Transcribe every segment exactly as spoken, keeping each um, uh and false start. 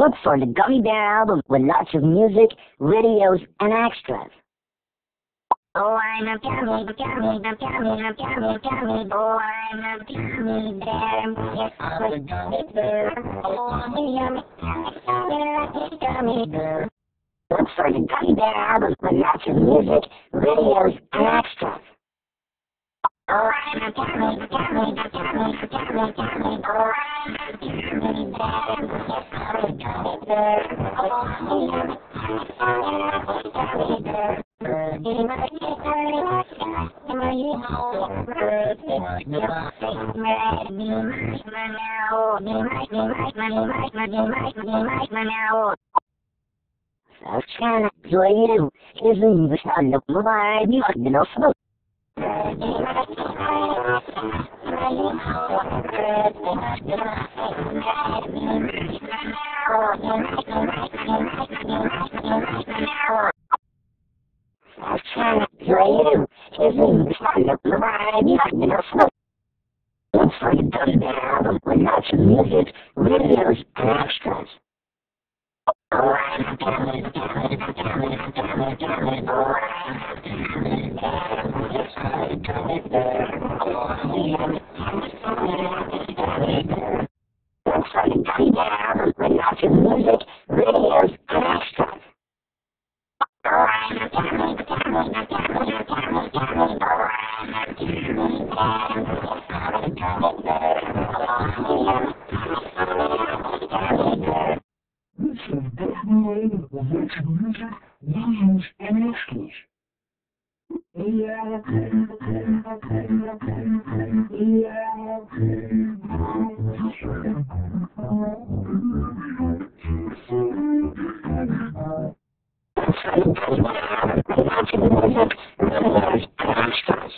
Look for the Gummy Bear album with lots of music, videos, and extras. Oh, I'm a gummy, a gummy, a gummy, a gummy, a gummy. Oh, I'm a gummy bear. Yes, I'm a gummy bear. Oh, I'm a yummy, yummy, gummy bear. Look for the Gummy Bear album with lots of music, videos, and extras. Oh, I'm a gummy, a gummy, a gummy, a gummy, a gummy. Oh, I'm a gummy bear. Yes, I'm a gummy bear. Oh, I'm a yummy, yummy, gummy bear. Савчана, твою, изым вышла, бывает, не одно слово. Савчана, твою, изым вышла, бывает, не одно слово. Look for the Gummy Bear album with lots of music, videos, and extras. Oh, I'm a gummy, gummy, gummy, gummy, gummy. Oh, I'm a gummy bear. Yes, I'm a gummy bear. Oh, I'm a yummy, yummy, gummy bear. Look for the Gummy Bear album with lots of music, videos, and extras. Oh, I'm a gummy, gummy, gummy, gummy, gummy. Oh, I'm a gummy bear. Yes, I'm a gummy bear. Oh, I'm a yummy, yummy, gummy bear. Look for the Gummy Bear with lots of music, videos, and extras. Oh, I'm a gummy, gummy, gummy, gummy, gummy. Oh, I'm a gummy bear. Yes, I'm a gummy bear. Look for the Gummy Bear album with lots of music, videos, and extras.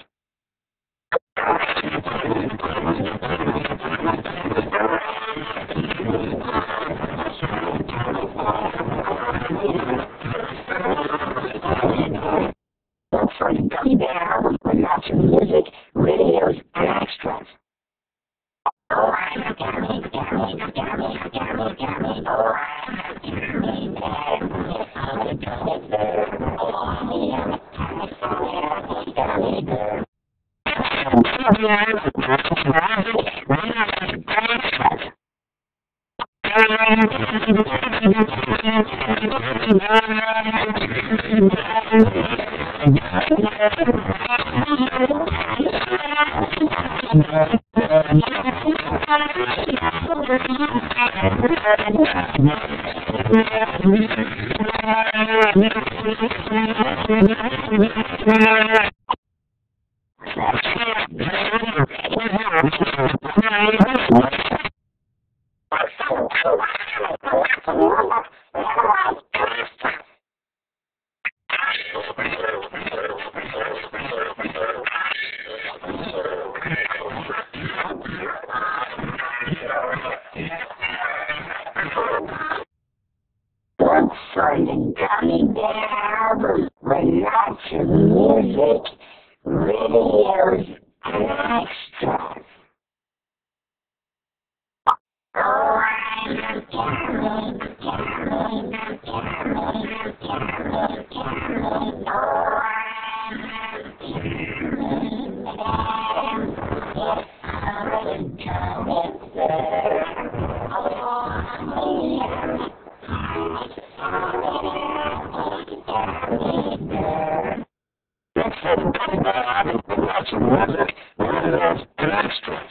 Look for the Gummy Bear album with lots of music, videos, and extras. Oh, I'm a gummy, gummy, gummy, gummy, gummy. Oh, I'm a gummy bear. Yes, I'm a gummy bear. Oh, I'm a yummy, yummy, gummy bear. Look for the Gummy Bear album with lots of music, videos, and extras. Oh, I'm a gummy, gummy, gummy, gummy, gummy, gummy. Oh, I'm a gummy bear. Yes, I'm a gummy bear. Oh, I'm a yummy. Look for the Gummy Bear album with lots of music, videos, and extras.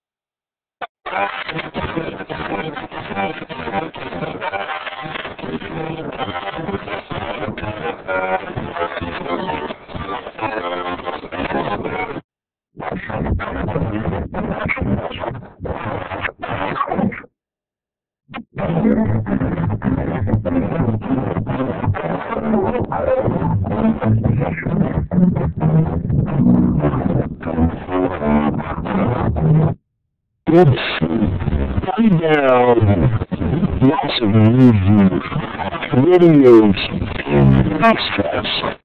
Good Gummy Bear album, lots of music, videos, and extras.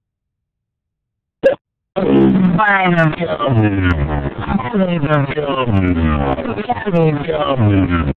I'm a gummy, I'm a gummy, I'm a gummy.